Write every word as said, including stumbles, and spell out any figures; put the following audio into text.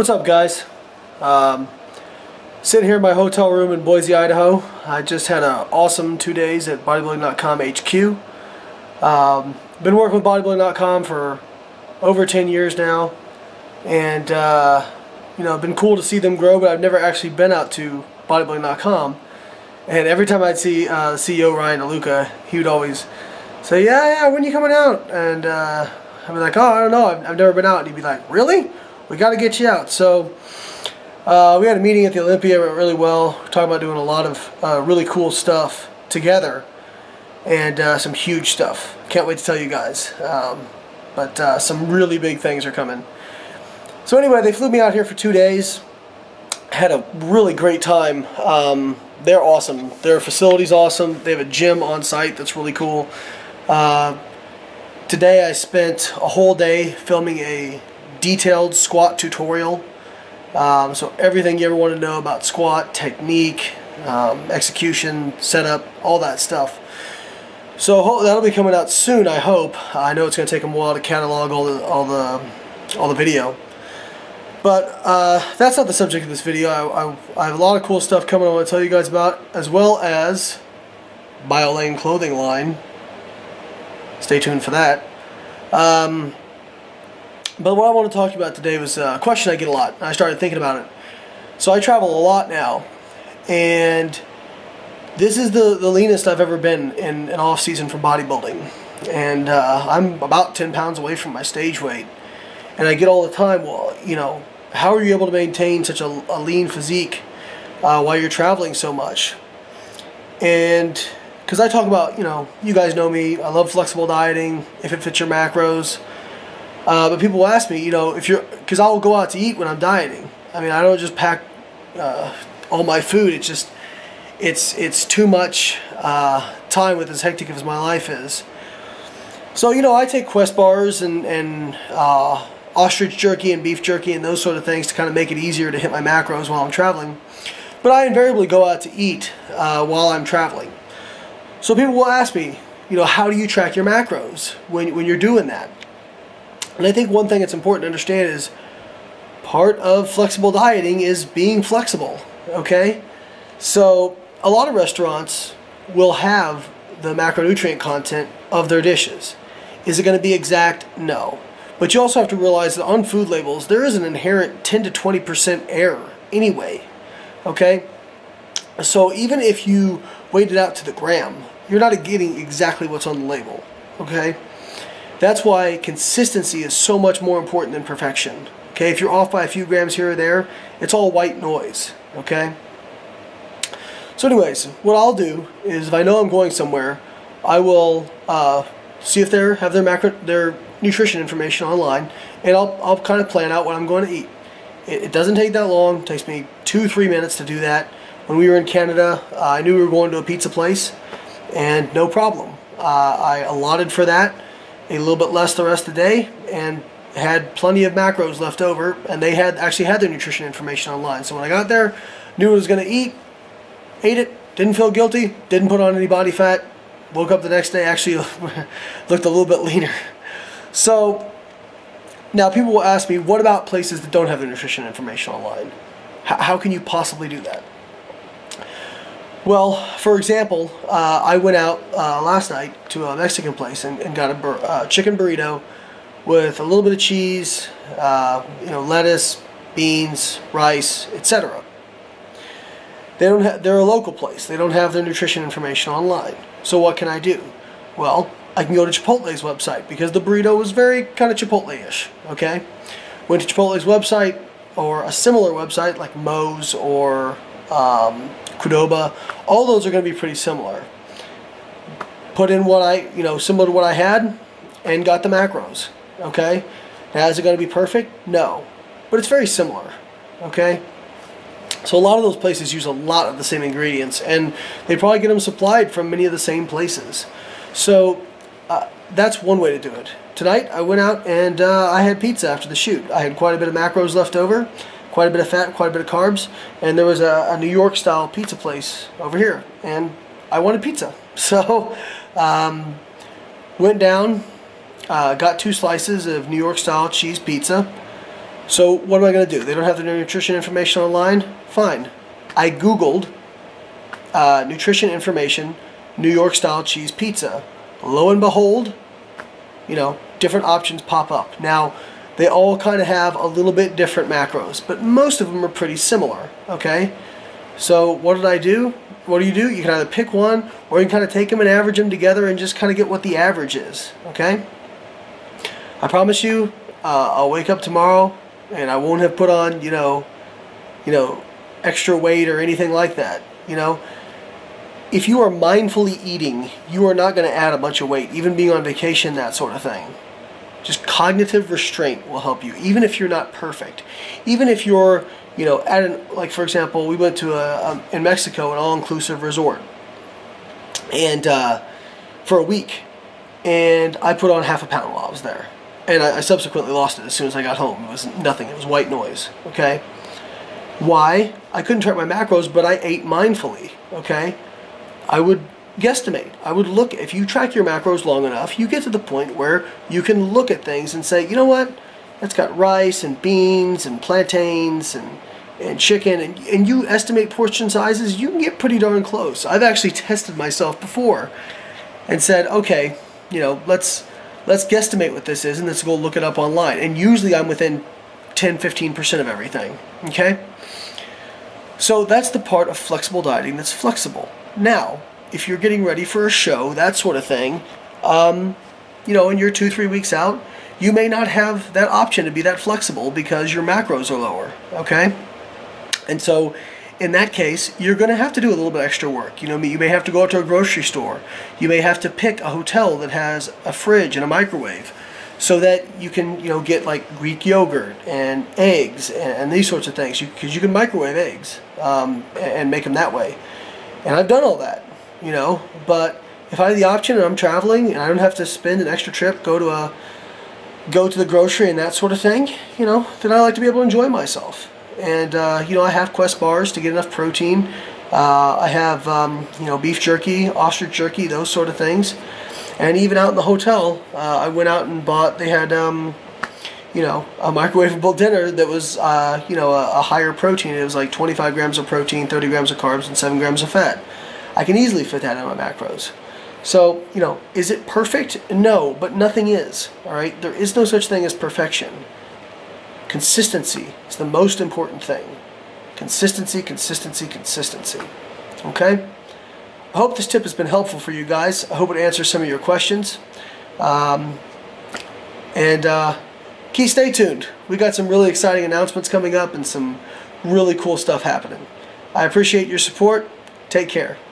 What's up, guys? Um, sitting here in my hotel room in Boise, Idaho. I just had an awesome two days at bodybuilding dot com H Q. Um, been working with bodybuilding dot com for over ten years now, and uh, you know, been cool to see them grow. But I've never actually been out to bodybuilding dot com. And every time I'd see uh, the C E O Ryan DeLuca, he would always say, "Yeah, yeah, when are you coming out?" And uh, I'd be like, "Oh, I don't know. I've, I've never been out." And he'd be like, "Really? We got to get you out." So uh, we had a meeting at the Olympia. It went really well. We're talking about doing a lot of uh, really cool stuff together, and uh, some huge stuff. Can't wait to tell you guys. Um, but uh, some really big things are coming. So anyway, they flew me out here for two days. Had a really great time. Um, they're awesome. Their facility's awesome. They have a gym on site that's really cool. Uh, today I spent a whole day filming a detailed squat tutorial. Um, so everything you ever want to know about squat, technique, um, execution, setup, all that stuff. So that'll be coming out soon, I hope. I know it's going to take them a while to catalog all the all the all the video. But uh, that's not the subject of this video. I, I, I have a lot of cool stuff coming I want to tell you guys about, as well as BioLayne clothing line. Stay tuned for that. Um, but what I want to talk about today was a question I get a lot. I started thinking about it. So I travel a lot now, and this is the, the leanest I've ever been in an off-season for bodybuilding. And uh, I'm about ten pounds away from my stage weight. And I get all the time, well, you know, how are you able to maintain such a, a lean physique uh, while you're traveling so much? And because I talk about, you know, you guys know me, I love flexible dieting, if it fits your macros. Uh, but people will ask me, you know, if you're, because I'll go out to eat when I'm dieting. I mean, I don't just pack uh, all my food. It's just, it's it's too much uh, time with as hectic as my life is. So, you know, I take Quest bars and, and uh, ostrich jerky and beef jerky and those sort of things to kind of make it easier to hit my macros while I'm traveling. But I invariably go out to eat uh, while I'm traveling. So people will ask me, you know, how do you track your macros when, when you're doing that? And I think one thing that's important to understand is part of flexible dieting is being flexible, okay? So a lot of restaurants will have the macronutrient content of their dishes. Is it going to be exact? No. But you also have to realize that on food labels, there is an inherent ten to twenty percent error anyway, okay? So even if you weighed it out to the gram, you're not getting exactly what's on the label, okay? That's why consistency is so much more important than perfection, okay? If you're off by a few grams here or there, it's all white noise, okay? So anyways, what I'll do is if I know I'm going somewhere, I will uh, see if they have their macro, their nutrition information online, and I'll, I'll kind of plan out what I'm going to eat. It, it doesn't take that long. It takes me two, three minutes to do that. When we were in Canada, uh, I knew we were going to a pizza place, and no problem. Uh, I allotted for that a little bit less the rest of the day, and had plenty of macros left over, and they had actually had their nutrition information online. So when I got there, knew what I was going to eat, ate it, didn't feel guilty, didn't put on any body fat, woke up the next day, actually looked a little bit leaner. So now people will ask me, what about places that don't have the nutrition information online? H how can you possibly do that? Well, for example, uh, I went out uh, last night to a Mexican place and, and got a bur uh, chicken burrito with a little bit of cheese, uh, you know, lettuce, beans, rice, et cetera. They don't have, they're a local place. They don't have their nutrition information online. So what can I do? Well, I can go to Chipotle's website because the burrito was very kind of Chipotle-ish, okay? Went to Chipotle's website or a similar website like Moe's or um, Qdoba. All those are going to be pretty similar. Put in what I, you know, similar to what I had and got the macros, okay? Now, is it going to be perfect? No. But it's very similar, okay? So a lot of those places use a lot of the same ingredients, and they probably get them supplied from many of the same places. So uh, that's one way to do it. Tonight I went out and uh, I had pizza after the shoot. I had quite a bit of macros left over, quite a bit of fat, quite a bit of carbs, and there was a, a New York style pizza place over here, and I wanted pizza. So um, went down, uh, got two slices of New York style cheese pizza, So what am I going to do? They don't have the nutrition information online? Fine. I Googled uh, nutrition information, New York style cheese pizza. Lo and behold, you know, different options pop up. Now, they all kind of have a little bit different macros, but most of them are pretty similar, okay? So what did I do? What do you do? You can either pick one, or you can kind of take them and average them together and just kind of get what the average is, okay? I promise you, uh, I'll wake up tomorrow and I won't have put on, you know, you know, extra weight or anything like that, you know? If you are mindfully eating, you are not going to add a bunch of weight, even being on vacation, that sort of thing. Just cognitive restraint will help you, even if you're not perfect. Even if you're, you know, at an, like for example, we went to a, um, in Mexico, an all-inclusive resort, and uh, for a week, and I put on half a pound while I was there, and I, I subsequently lost it as soon as I got home. It was nothing. It was white noise. Okay, why? I couldn't track my macros, but I ate mindfully. Okay, I would guesstimate. I would look, if you track your macros long enough, you get to the point where you can look at things and say, you know what, that's got rice and beans and plantains and, and chicken, and, and you estimate portion sizes, you can get pretty darn close. I've actually tested myself before and said, okay, you know, let's let's guesstimate what this is and let's go look it up online. And usually I'm within ten to fifteen percent of everything, okay? So that's the part of flexible dieting that's flexible. Now, if you're getting ready for a show, that sort of thing, um, you know, and you're two, three weeks out, you may not have that option to be that flexible because your macros are lower, okay? And so, in that case, you're going to have to do a little bit extra work. You know, you may have to go out to a grocery store. You may have to pick a hotel that has a fridge and a microwave so that you can, you know, get like Greek yogurt and eggs and, and these sorts of things, because you, you can microwave eggs um, and make them that way. And I've done all that. You know, but if I have the option and I'm traveling and I don't have to spend an extra trip, go to a go to the grocery and that sort of thing, you know, then I like to be able to enjoy myself. And uh, you know, I have Quest bars to get enough protein. Uh, I have um, you know, beef jerky, ostrich jerky, those sort of things. And even out in the hotel, uh, I went out and bought. They had um, you know, a microwavable dinner that was uh, you know, a, a higher protein. It was like twenty-five grams of protein, thirty grams of carbs, and seven grams of fat. I can easily fit that in my macros. So, you know, is it perfect? No, but nothing is. All right? There is no such thing as perfection. Consistency is the most important thing. Consistency, consistency, consistency. Okay? I hope this tip has been helpful for you guys. I hope it answers some of your questions. Um, and uh, keep stay tuned. We got some really exciting announcements coming up and some really cool stuff happening. I appreciate your support. Take care.